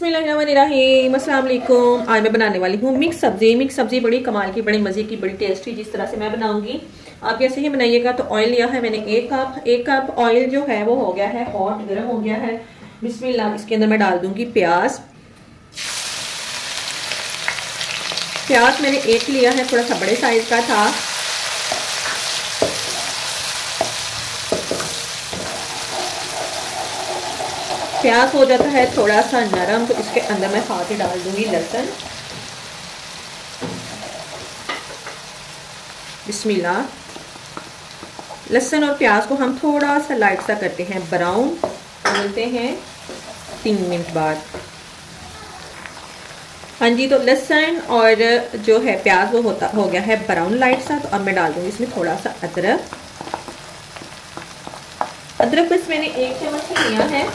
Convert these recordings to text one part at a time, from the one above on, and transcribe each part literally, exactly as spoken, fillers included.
बिस्मिल्लाहिर्रहमानिर्रहीम, अस्सलाम वालेकुम। आज मैं बनाने वाली हूँ मिक्स सब्जी। मिक्स सब्जी बड़ी कमाल की, बड़ी मज़े की, बड़ी टेस्टी, जिस तरह से मैं बनाऊंगी आप कैसे ही बनाइएगा। तो ऑयल लिया है मैंने एक कप। एक कप ऑयल जो है वो हो गया है हॉट, गर्म हो गया है। बिस्मिल्लाह। इसके अंदर मैं डाल दूंगी प्याज। प्याज मैंने एक लिया है, थोड़ा सा बड़े साइज का था। प्याज हो जाता है थोड़ा सा नरम तो इसके अंदर मैं साथ ही डाल दूंगी लहसुन। बिस्मिल्लाह। लहसुन और प्याज को हम थोड़ा सा लाइट सा करते हैं ब्राउन। मिलते हैं तीन मिनट बाद। हाँ जी, तो लहसुन और जो है प्याज वो होता हो गया है ब्राउन लाइट सा। तो अब मैं डाल दूंगी इसमें थोड़ा सा अदरक। अदरक बस मैंने एक चम्मच ही लिया है।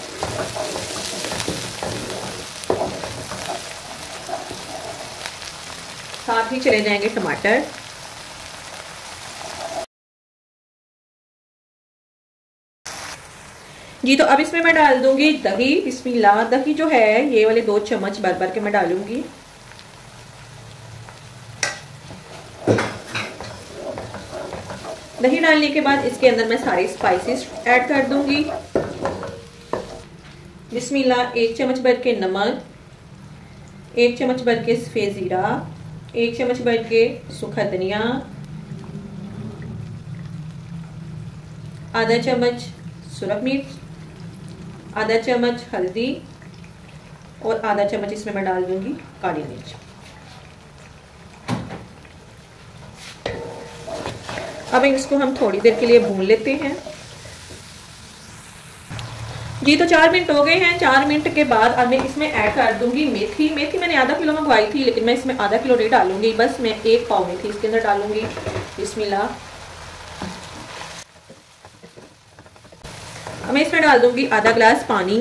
साथ ही चले जाएंगे टमाटर। जी, तो अब इसमें मैं डाल दूंगी दही। बिस्मिल्लाह। दही जो है ये वाले दो चम्मच भर भर के मैं डालूंगी। दही डालने के बाद इसके अंदर मैं सारे स्पाइसेस ऐड कर दूंगी। बिस्मिल्लाह। एक चम्मच भर के नमक, एक चम्मच भर के सफेद जीरा, एक चम्मच भर के सूखा धनिया, आधा चम्मच सुरख मिर्च, आधा चम्मच हल्दी और आधा चम्मच इसमें मैं डाल दूंगी काली मिर्च। अब इसको हम थोड़ी देर के लिए भून लेते हैं। जी, तो चार मिनट हो गए हैं। चार मिनट के बाद अब मैं इसमें ऐड कर दूंगी मेथी। मेथी मैंने आधा किलो मंगवाई थी, लेकिन मैं इसमें आधा किलो नहीं डालूंगी, बस मैं एक पाव मेथी इसके अंदर डालूंगी। बिस्मिल्लाह। अब मैं इसमें डाल दूंगी आधा गिलास पानी।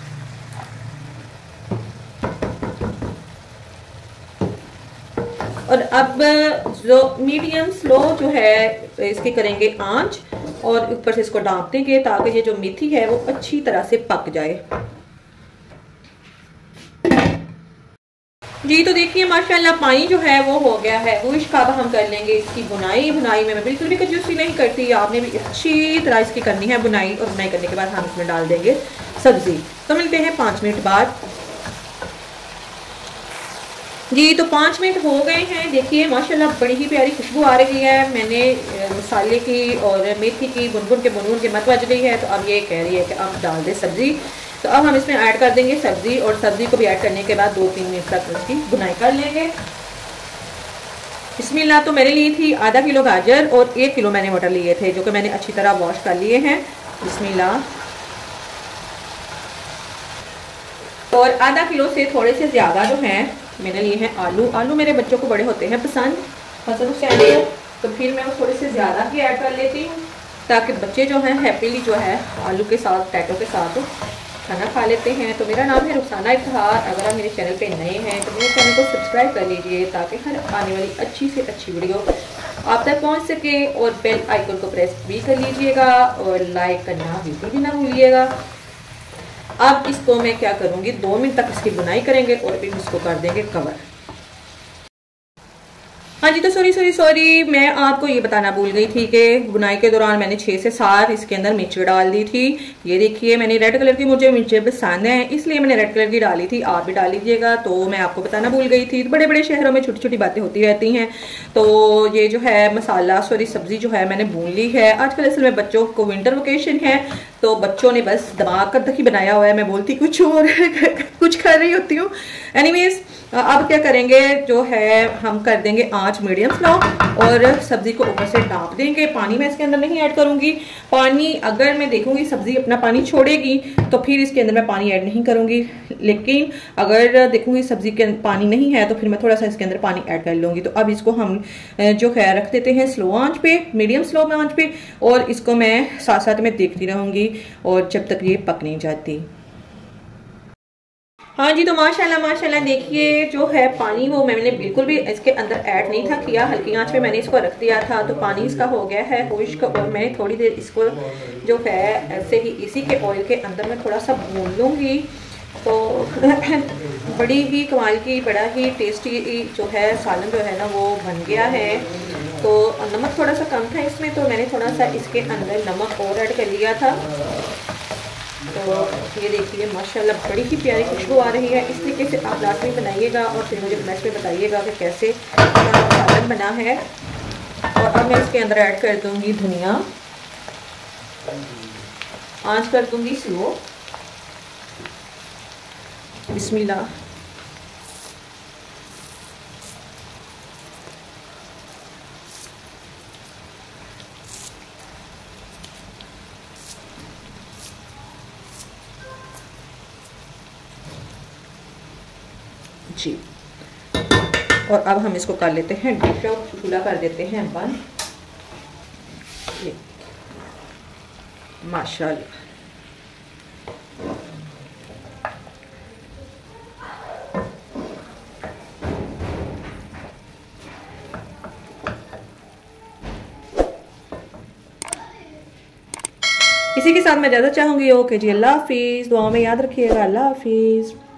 और अब जो मीडियम स्लो जो है इसके करेंगे आंच, और ऊपर से इसको ढाँप देंगे ताकि ये जो मेथी है वो अच्छी तरह से पक जाए। जी, तो देखिए माशाल्लाह पानी जो है वो हो गया है वो। इसका अब हम कर लेंगे इसकी बुनाई। बुनाई में मैं बिल्कुल भी कंजूसी नहीं करती, आपने भी अच्छी तरह इसकी करनी है बुनाई। और बुनाई करने के बाद हम इसमें डाल देंगे सब्जी। तो मिलते हैं पाँच मिनट बाद। जी, तो पाँच मिनट हो गए हैं। देखिए माशाल्लाह बड़ी ही प्यारी खुशबू आ रही है। मैंने मसाले की और मेथी की बुनबुन के बुनबुन के मत बज गई है। तो अब ये कह रही है कि अब डाल दे सब्जी। तो अब हम इसमें ऐड कर देंगे सब्जी, और सब्जी को भी ऐड करने के बाद दो तीन मिनट तक उसकी बुनाई कर लेंगे। बिस्मिल्लाह। तो मैंने ली थी आधा किलो गाजर और एक किलो मैंने मटर लिए थे, जो कि मैंने अच्छी तरह वॉश कर लिए हैं। बिस्मिल्लाह। और आधा किलो से थोड़े से ज़्यादा जो हैं मैंने लिए हैं आलू। आलू मेरे बच्चों को बड़े होते हैं पसंद फसल हुसैन को, तो फिर मैं वो थोड़े से ज़्यादा ही ऐड कर लेती हूँ, ताकि बच्चे जो हैं हैप्पीली जो है आलू के साथ टैटो के साथ खाना खा लेते हैं। तो मेरा नाम है रुखसाना इफ्तिखार। अगर आप मेरे चैनल पे नए हैं तो मेरे चैनल को सब्सक्राइब कर लीजिए, ताकि हर आने वाली अच्छी से अच्छी वीडियो आप तक पहुँच सके। और बेल आइकन को प्रेस भी कर लीजिएगा और लाइक करना बिल्कुल भी ना भूलिएगा। अब इसको मैं क्या करूंगी, दो मिनट तक इसकी बुनाई करेंगे और फिर इसको कर देंगे कवर। हाँ जी, तो सॉरी सॉरी सॉरी मैं आपको ये बताना भूल गई थी कि बुनाई के दौरान मैंने छः से सात इसके अंदर मिर्ची डाल दी थी। ये देखिए मैंने रेड कलर की, मुझे मिर्चें पसंद हैं इसलिए मैंने रेड कलर की डाली थी, आप भी डाल लीजिएगा। तो मैं आपको बताना भूल गई थी। बड़े बड़े शहरों में छोटी छोटी बातें होती रहती हैं। तो ये जो है मसाला सॉरी सब्जी जो है मैंने भून ली है। आजकल असल में बच्चों को विंटर वेकेशन है, तो बच्चों ने बस दिमाग का दही बनाया हुआ है। मैं बोलती कुछ और कुछ कर रही होती हूँ। एनीवेज, अब क्या करेंगे जो है हम कर देंगे आंच मीडियम स्लो, और सब्जी को ऊपर से ढाँप देंगे। पानी मैं इसके अंदर नहीं ऐड करूंगी। पानी अगर मैं देखूंगी सब्जी अपना पानी छोड़ेगी तो फिर इसके अंदर मैं पानी ऐड नहीं करूंगी, लेकिन अगर देखूंगी सब्जी के पानी नहीं है तो फिर मैं थोड़ा सा इसके अंदर पानी ऐड कर लूंगी। तो अब इसको हम जो है रख देते हैं स्लो आंच पे, मीडियम स्लो में आंच पे, और इसको मैं साथ साथ में देखती रहूंगी और जब तक ये पक नहीं जाती। हाँ जी, तो माशाल्लाह माशाल्लाह देखिए जो है पानी वो मैंने बिल्कुल भी इसके अंदर ऐड नहीं था किया। हल्की आंच पे मैंने इसको रख दिया था, तो पानी इसका हो गया है खुश्क। और मैं थोड़ी देर इसको जो है ऐसे ही इसी के ऑयल के अंदर मैं थोड़ा सा भून लूँगी। तो बड़ी ही कमाल की, बड़ा ही टेस्टी जो है सालन जो है ना वो बन गया है। तो नमक थोड़ा सा कम था इसमें, तो मैंने थोड़ा सा इसके अंदर नमक और ऐड कर लिया था। तो ये देखिए माशाल्लाह बड़ी ही प्यारी खुशबू आ रही है। इस तरीके से आप लाजमी बनाइएगा और फिर मुझे कमेंट्स में बताइएगा कि कैसे सालन बना है। और अब मैं इसके अंदर ऐड कर दूंगी धनिया, आंच कर दूंगी स्लो। बिस्मिल्लाह। जी, और अब हम इसको कर लेते हैं डिश आउट, चूल्हा कर देते हैं बंद। माशाल्लाह इसी के साथ मैं इजाज़त चाहूँगी। ओके जी, अल्लाह हाफिज़। दुआ में याद रखिएगा। अल्लाह हाफिज़।